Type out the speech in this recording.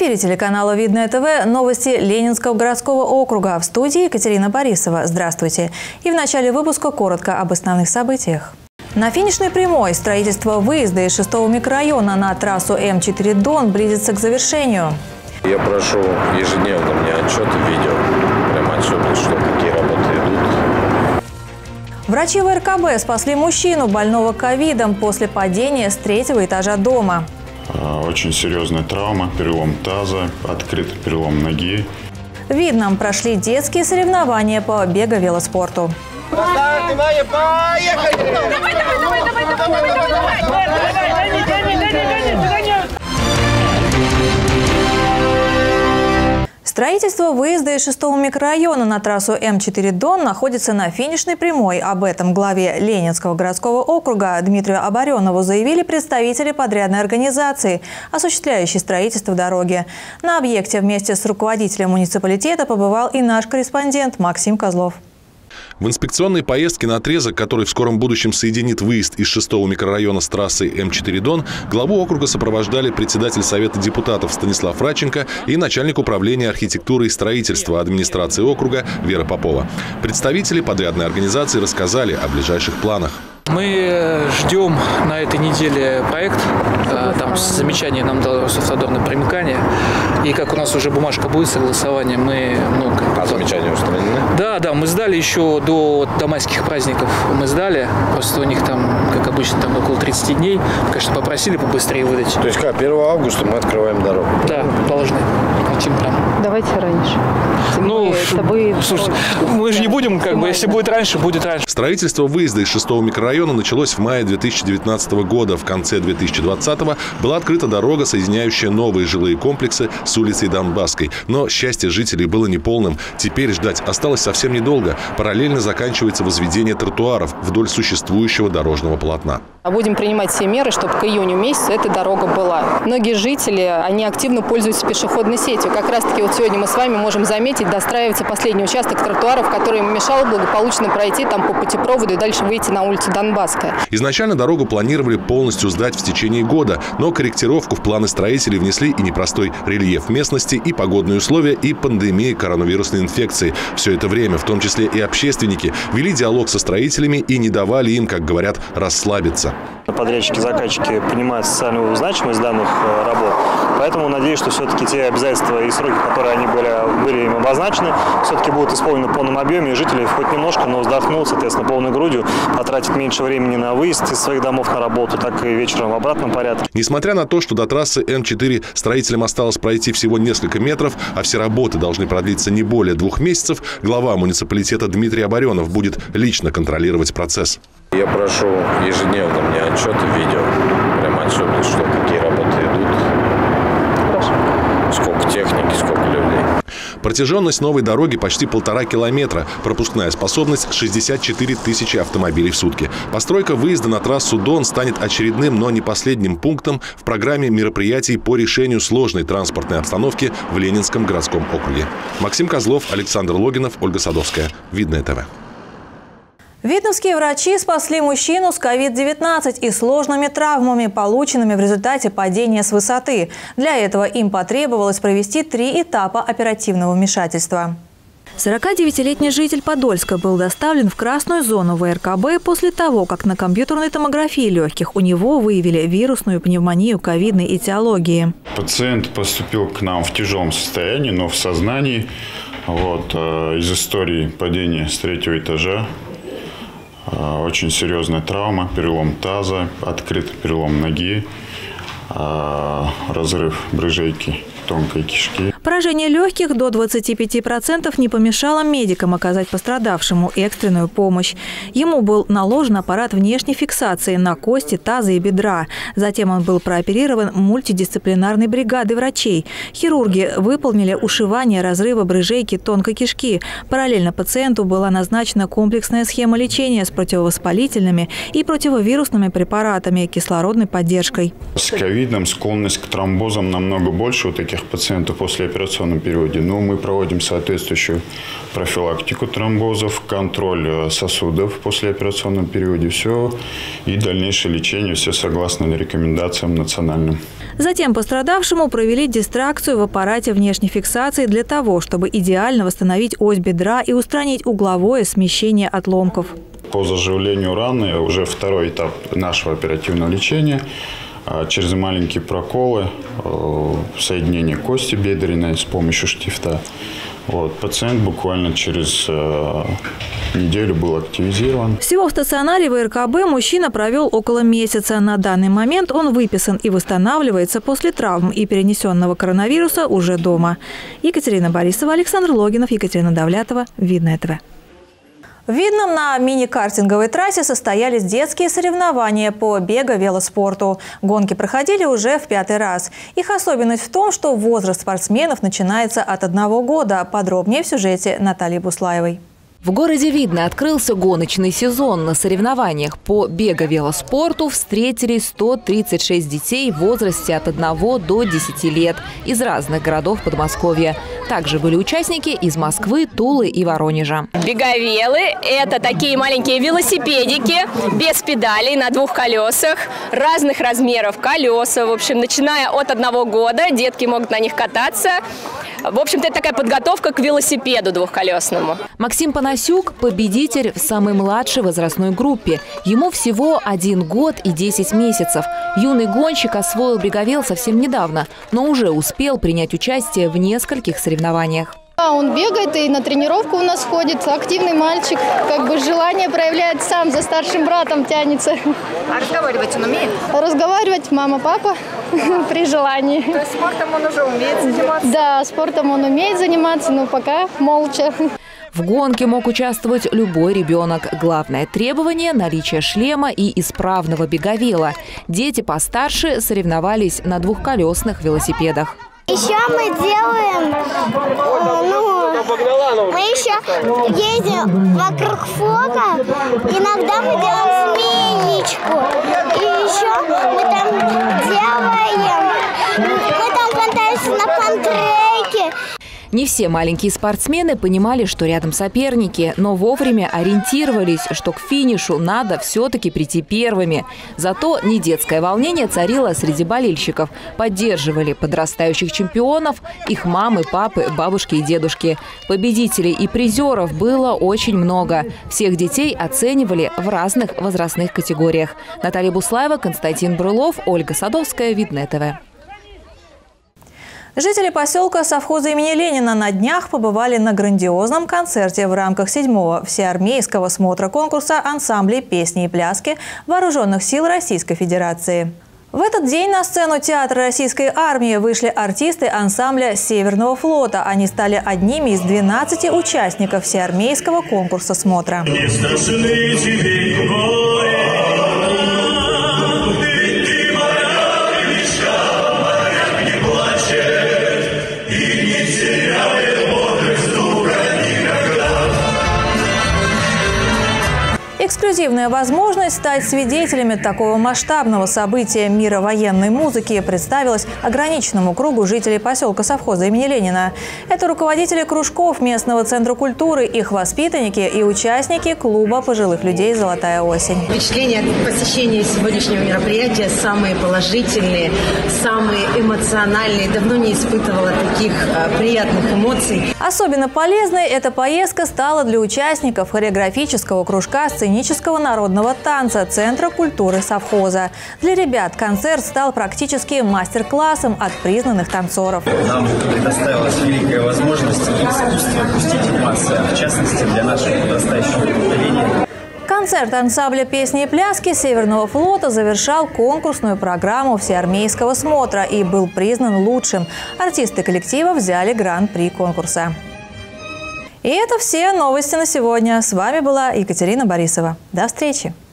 эфире телеканала «Видное ТВ» новости Ленинского городского округа. В студии Екатерина Борисова. Здравствуйте. И в начале выпуска коротко об основных событиях. На финишной прямой строительство выезда из 6-го микрорайона на трассу М4 Дон близится к завершению. Я прошу ежедневно мне отчеты, видео, прям отчеты, что какие работы идут. Врачи в РКБ спасли мужчину, больного ковидом, после падения с 3-го этажа дома. Очень серьезная травма, перелом таза, открытый перелом ноги. В Видном прошли детские соревнования по беговелоспорту. Внимание, поехали! Строительство выезда из 6-го микрорайона на трассу М4 Дон находится на финишной прямой. Об этом главе Ленинского городского округа Дмитрию Оборенову заявили представители подрядной организации, осуществляющей строительство дороги. На объекте вместе с руководителем муниципалитета побывал и наш корреспондент Максим Козлов. В инспекционной поездке на отрезок, который в скором будущем соединит выезд из 6-го микрорайона с трассой М4 Дон, главу округа сопровождали председатель Совета депутатов Станислав Радченко и начальник управления архитектуры и строительства администрации округа Вера Попова. Представители подрядной организации рассказали о ближайших планах. Мы ждем на этой неделе проект. Там замечание нам дало Росавтодор на примыкание. И как у нас уже бумажка будет согласования, мы... замечания устранены? Да, мы сдали еще до майских праздников. Мы сдали. Просто у них там, как обычно, там около 30 дней. Конечно, попросили побыстрее выдать. То есть как, 1 августа мы открываем дорогу? Да, должны. Хотим прям. Давайте раньше. Слушайте, мы же не будем, если будет раньше, будет раньше. Строительство выезда из 6-го микрорайона началось в мае 2019 года. В конце 2020-го была открыта дорога, соединяющая новые жилые комплексы с улицей Донбасской. Но счастье жителей было неполным. Теперь ждать осталось совсем недолго. Параллельно заканчивается возведение тротуаров вдоль существующего дорожного полотна. Будем принимать все меры, чтобы к июню месяцу эта дорога была. Многие жители, они активно пользуются пешеходной сетью. Как раз-таки вот сегодня мы с вами можем заметить, достраивается последний участок тротуаров, который им мешал благополучно пройти там по путепроводу и дальше выйти на улицу Донбасская. Изначально дорогу планировали полностью сдать в течение года, но корректировку в планы строителей внесли и непростой рельеф местности, и погодные условия, и пандемия коронавирусной инфекции. Все это время, в том числе и общественники, вели диалог со строителями и не давали им, как говорят, расслабиться. Подрядчики, заказчики понимают социальную значимость данных работ, поэтому надеюсь, что все-таки те обязательства и сроки, которые они были им обозначены, все-таки будут исполнены в полном объеме, и жители хоть немножко, но вздохнут, соответственно, полной грудью, потратят меньше времени на выезд из своих домов на работу, так и вечером в обратном порядке. Несмотря на то, что до трассы М4 строителям осталось пройти всего несколько метров, а все работы должны продлиться не более 2 месяцев, глава муниципалитета Дмитрий Оборенов будет лично контролировать процесс. Я прошу ежедневно мне отчеты, видео, прям отчеты, что какие работы идут. Хорошо. Сколько техники, сколько людей. Протяженность новой дороги почти 1,5 километра. Пропускная способность 64 тысячи автомобилей в сутки. Постройка выезда на трассу Дон станет очередным, но не последним пунктом в программе мероприятий по решению сложной транспортной обстановки в Ленинском городском округе. Максим Козлов, Александр Логинов, Ольга Садовская. Видное ТВ. Видновские врачи спасли мужчину с COVID-19 и сложными травмами, полученными в результате падения с высоты. Для этого им потребовалось провести 3 этапа оперативного вмешательства. 49-летний житель Подольска был доставлен в красную зону ВРКБ после того, как на компьютерной томографии легких у него выявили вирусную пневмонию ковидной этиологии. Пациент поступил к нам в тяжелом состоянии, но в сознании. Из истории падения с 3-го этажа. Очень серьезная травма, перелом таза, открытый перелом ноги, разрыв брыжейки тонкой кишки. Поражение легких до 25% не помешало медикам оказать пострадавшему экстренную помощь. Ему был наложен аппарат внешней фиксации на кости таза и бедра. Затем он был прооперирован мультидисциплинарной бригадой врачей. Хирурги выполнили ушивание разрыва брыжейки тонкой кишки. Параллельно пациенту была назначена комплексная схема лечения с противовоспалительными и противовирусными препаратами, кислородной поддержкой. С ковидом склонность к тромбозам намного больше у таких пациентов после послеоперационном периоде. Но мы проводим соответствующую профилактику тромбозов, контроль сосудов в послеоперационном периоде. Все. И дальнейшее лечение, все согласно рекомендациям национальным. Затем пострадавшему провели дистракцию в аппарате внешней фиксации для того, чтобы идеально восстановить ось бедра и устранить угловое смещение отломков. По заживлению раны уже второй этап нашего оперативного лечения. Через маленькие проколы, соединение кости бедренной с помощью штифта. Пациент буквально через неделю был активизирован. Всего в стационаре ВРКБ мужчина провел около месяца. На данный момент он выписан и восстанавливается после травм и перенесенного коронавируса уже дома. Екатерина Борисова, Александр Логинов, Екатерина Давлятова. Видное ТВ. В Видном на мини-картинговой трассе состоялись детские соревнования по бега-велоспорту. Гонки проходили уже в 5-й раз. Их особенность в том, что возраст спортсменов начинается от 1 года. Подробнее в сюжете Натальи Буслаевой. В городе Видно открылся гоночный сезон. На соревнованиях по бега-велоспорту встретились 136 детей в возрасте от 1 до 10 лет из разных городов Подмосковья. Также были участники из Москвы, Тулы и Воронежа. Беговелы – это такие маленькие велосипедики без педалей на 2 колесах, разных размеров колеса. В общем, начиная от 1 года детки могут на них кататься. В общем-то, это такая подготовка к велосипеду двухколесному. Максим Панасюк – победитель в самой младшей возрастной группе. Ему всего 1 год и 10 месяцев. Юный гонщик освоил беговел совсем недавно, но уже успел принять участие в нескольких соревнованиях. Он бегает и на тренировку у нас ходит. Активный мальчик, желание проявляет сам, за старшим братом тянется. А разговаривать он умеет? Разговаривать мама, папа при желании. То есть спортом он уже умеет заниматься? Да, спортом он умеет заниматься, но пока молча. В гонке мог участвовать любой ребенок. Главное требование – наличие шлема и исправного беговела. Дети постарше соревновались на двухколесных велосипедах. Еще мы делаем, мы еще ездим вокруг флага, иногда мы делаем змеечку, и еще мы там катаемся на пантреке. Не все маленькие спортсмены понимали, что рядом соперники, но вовремя ориентировались, что к финишу надо все-таки прийти первыми. Зато не детское волнение царило среди болельщиков. Поддерживали подрастающих чемпионов, их мамы, папы, бабушки и дедушки. Победителей и призеров было очень много. Всех детей оценивали в разных возрастных категориях. Наталья Буслаева, Константин Брылов, Ольга Садовская, Видное ТВ. Жители поселка совхоза имени Ленина на днях побывали на грандиозном концерте в рамках 7-го всеармейского смотра конкурса ансамблей песни и пляски Вооруженных сил Российской Федерации. В этот день на сцену Театра Российской армии вышли артисты ансамбля Северного флота. Они стали одними из 12 участников всеармейского конкурса смотра. Эксклюзивная возможность стать свидетелями такого масштабного события мира военной музыки представилась ограниченному кругу жителей поселка совхоза имени Ленина. Это руководители кружков местного центра культуры, их воспитанники и участники клуба пожилых людей «Золотая осень». Впечатления от посещения сегодняшнего мероприятия самые положительные, самые эмоциональные. Давно не испытывала таких приятных эмоций. Особенно полезной эта поездка стала для участников хореографического кружка сценического народного танца Центра культуры совхоза. Для ребят концерт стал практически мастер-классом от признанных танцоров. Нам предоставилась великая возможность искусство пустить в массы, в частности для нашего подрастающего поколения. Концерт ансамбля песни и пляски Северного флота завершал конкурсную программу всеармейского смотра и был признан лучшим. Артисты коллектива взяли гран-при конкурса. И это все новости на сегодня. С вами была Екатерина Борисова. До встречи!